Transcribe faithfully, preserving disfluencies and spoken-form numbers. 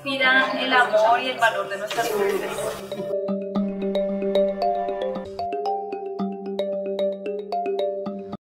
inspira el amor y el valor de nuestras mujeres.